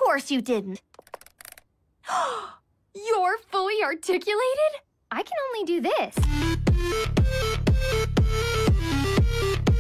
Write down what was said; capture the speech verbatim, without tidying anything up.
course you didn't. You're fully articulated? I can only do this.